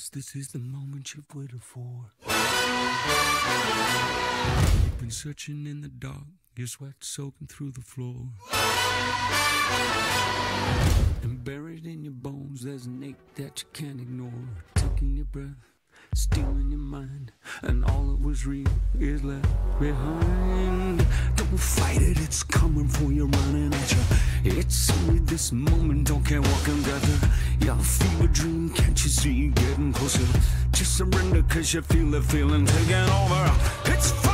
Yes, this is the moment you've waited for. You've been searching in the dark, your sweat soaking through the floor. And buried in your bones, there's an ache that you can't ignore. Taking your breath, stealing your mind, and all that was real is left behind. Don't fight it, it's coming for you, running at you. It's only this moment, don't care what can gather. Your fever dream, can't you see getting closer? Just surrender, cause you feel the feeling taking over. It's